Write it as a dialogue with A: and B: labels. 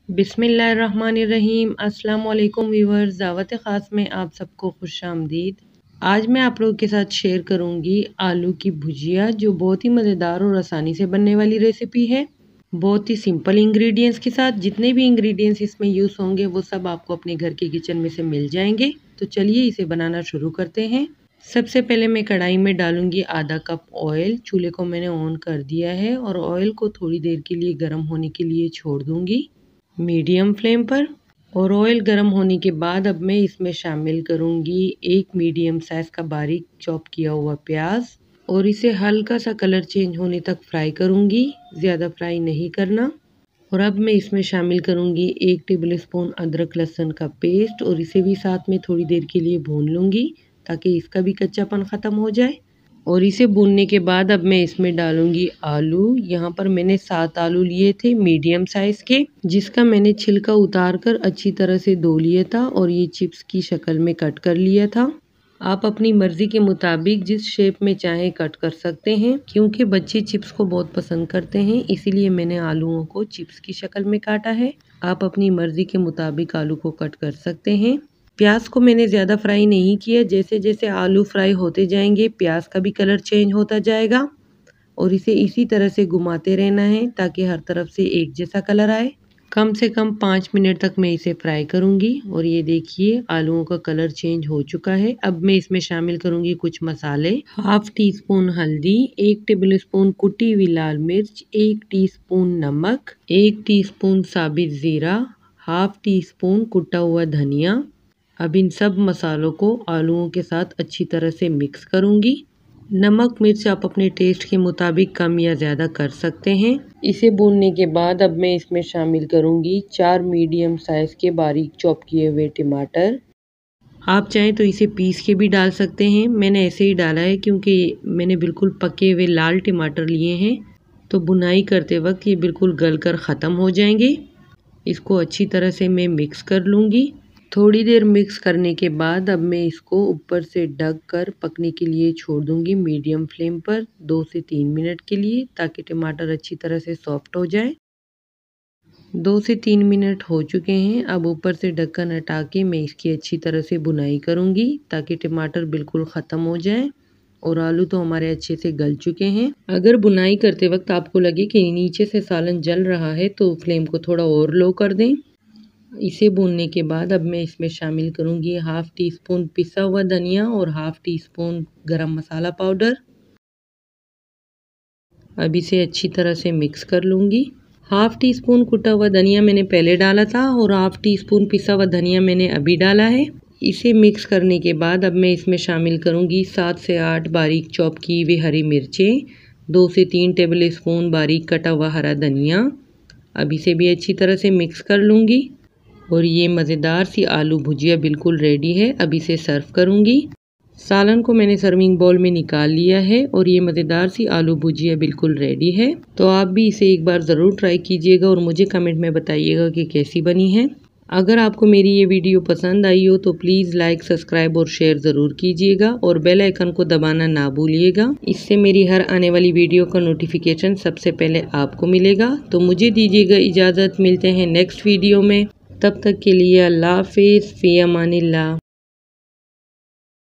A: बिस्मिल्लाहिर्रहमानिर्रहीम। अस्सलाम वालेकुम व्यूअर्स, दावत ख़ास में आप सबको खुशामदीद। आज मैं आप लोगों के साथ शेयर करूंगी आलू की भुजिया, जो बहुत ही मज़ेदार और आसानी से बनने वाली रेसिपी है। बहुत ही सिंपल इंग्रेडिएंट्स के साथ। जितने भी इंग्रेडिएंट्स इसमें यूज़ होंगे वो सब आपको अपने घर के किचन में से मिल जाएंगे। तो चलिए इसे बनाना शुरू करते हैं। सबसे पहले मैं कढ़ाई में डालूंगी आधा कप ऑयल। चूल्हे को मैंने ऑन कर दिया है और ऑयल को थोड़ी देर के लिए गर्म होने के लिए छोड़ दूंगी मीडियम फ्लेम पर। और ऑयल गर्म होने के बाद अब मैं इसमें शामिल करूंगी एक मीडियम साइज़ का बारीक चॉप किया हुआ प्याज, और इसे हल्का सा कलर चेंज होने तक फ्राई करूंगी, ज़्यादा फ्राई नहीं करना। और अब मैं इसमें शामिल करूंगी 1 टेबल स्पून अदरक लहसुन का पेस्ट, और इसे भी साथ में थोड़ी देर के लिए भून लूँगी ताकि इसका भी कच्चापन ख़त्म हो जाए। और इसे भूनने के बाद अब मैं इसमें डालूंगी आलू। यहाँ पर मैंने 7 आलू लिए थे मीडियम साइज़ के, जिसका मैंने छिलका उतार कर अच्छी तरह से धो लिया था और ये चिप्स की शक्ल में कट कर लिया था। आप अपनी मर्ज़ी के मुताबिक जिस शेप में चाहें कट कर सकते हैं, क्योंकि बच्चे चिप्स को बहुत पसंद करते हैं, इसीलिए मैंने आलूओं को चिप्स की शक्ल में काटा है। आप अपनी मर्ज़ी के मुताबिक आलू को कट कर सकते हैं। प्याज को मैंने ज़्यादा फ्राई नहीं किया। जैसे जैसे आलू फ्राई होते जाएंगे प्याज का भी कलर चेंज होता जाएगा, और इसे इसी तरह से घुमाते रहना है ताकि हर तरफ से एक जैसा कलर आए। कम से कम 5 मिनट तक मैं इसे फ्राई करूंगी। और ये देखिए आलूओं का कलर चेंज हो चुका है। अब मैं इसमें शामिल करूंगी कुछ मसाले। 1/2 टीस्पून हल्दी, 1 टेबल स्पून कुटी हुई लाल मिर्च, 1 टीस्पून नमक, 1 टीस्पून साबित ज़ीरा, 1/2 टीस्पून कुटा हुआ धनिया। अब इन सब मसालों को आलूओं के साथ अच्छी तरह से मिक्स करूंगी। नमक मिर्च आप अपने टेस्ट के मुताबिक कम या ज़्यादा कर सकते हैं। इसे भूनने के बाद अब मैं इसमें शामिल करूंगी 4 मीडियम साइज़ के बारीक चॉप किए हुए टमाटर। आप चाहें तो इसे पीस के भी डाल सकते हैं। मैंने ऐसे ही डाला है क्योंकि मैंने बिल्कुल पके हुए लाल टमाटर लिए हैं, तो बुनाई करते वक्त ये बिल्कुल गल कर ख़त्म हो जाएंगे। इसको अच्छी तरह से मैं मिक्स कर लूँगी। थोड़ी देर मिक्स करने के बाद अब मैं इसको ऊपर से ढक कर पकने के लिए छोड़ दूंगी मीडियम फ्लेम पर 2 से 3 मिनट के लिए, ताकि टमाटर अच्छी तरह से सॉफ्ट हो जाए। 2 से 3 मिनट हो चुके हैं। अब ऊपर से ढक्कन हटा के मैं इसकी अच्छी तरह से बुनाई करूंगी ताकि टमाटर बिल्कुल ख़त्म हो जाए। और आलू तो हमारे अच्छे से गल चुके हैं। अगर बुनाई करते वक्त आपको लगे कि नीचे से सालन जल रहा है तो फ्लेम को थोड़ा और लो कर दें। इसे भूनने के बाद अब मैं इसमें शामिल करूंगी 1/2 टीस्पून पिसा हुआ धनिया और 1/2 टीस्पून गरम मसाला पाउडर। अब इसे अच्छी तरह से मिक्स कर लूँगी। 1/2 टीस्पून कुटा हुआ धनिया मैंने पहले डाला था और 1/2 टीस्पून पिसा हुआ धनिया मैंने अभी डाला है। इसे मिक्स करने के बाद अब मैं इसमें शामिल करूँगी 7 से 8 बारीक चॉप की हुई हरी मिर्चें, 2 से 3 टेबल स्पून बारीक कटा हुआ हरा धनिया। अब इसे भी अच्छी तरह से मिक्स कर लूँगी। और ये मज़ेदार सी आलू भुजिया बिल्कुल रेडी है। अब इसे सर्व करूँगी। सालन को मैंने सर्विंग बाउल में निकाल लिया है और ये मज़ेदार सी आलू भुजिया बिल्कुल रेडी है। तो आप भी इसे एक बार ज़रूर ट्राई कीजिएगा और मुझे कमेंट में बताइएगा कि कैसी बनी है। अगर आपको मेरी ये वीडियो पसंद आई हो तो प्लीज़ लाइक, सब्सक्राइब और शेयर ज़रूर कीजिएगा, और बेल आइकन को दबाना ना भूलिएगा। इससे मेरी हर आने वाली वीडियो का नोटिफिकेशन सबसे पहले आपको मिलेगा। तो मुझे दीजिएगा इजाज़त, मिलते हैं नेक्स्ट वीडियो में। तब तक के लिए अल्लाह हाफ़िज़, फ़ी अमानिल्लाह।